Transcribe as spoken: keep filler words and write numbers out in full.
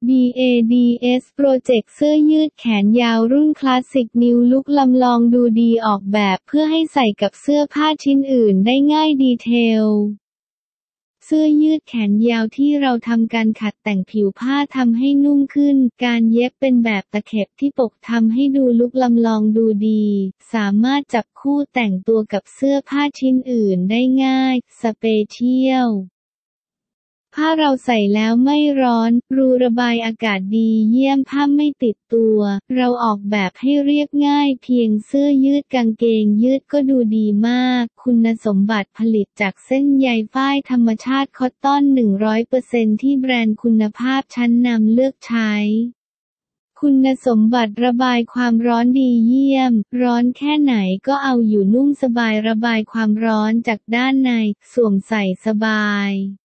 บี เอ ดี เอส โปรเจกต์เสื้อยืดแขนยาวรุ่นคลาสสิกนิวลุคลำลองดูดีออกแบบเพื่อให้ใส่กับเสื้อผ้าชิ้นอื่นได้ง่ายดีเทลเสื้อยืดแขนยาวที่เราทำการขัดแต่งผิวผ้าทำให้นุ่มขึ้นการเย็บเป็นแบบตะเข็บที่ปกทำให้ดูลุคลำลองดูดีสามารถจับคู่แต่งตัวกับเสื้อผ้าชิ้นอื่นได้ง่ายสเปเชียลผ้าเราใส่แล้วไม่ร้อนรูระบายอากาศดีเยี่ยมผ้าไม่ติดตัวเราออกแบบให้เรียบง่ายเพียงเสื้อยืดกางเกงยืดก็ดูดีมากคุณสมบัติผลิตจากเส้นใยฝ้ายธรรมชาติคอตตอน หนึ่งร้อยเปอร์เซ็นต์ ที่แบรนด์คุณภาพชั้นนำเลือกใช้คุณสมบัติระบายความร้อนดีเยี่ยมร้อนแค่ไหนก็เอาอยู่นุ่มสบายระบายความร้อนจากด้านในสวมใส่สบาย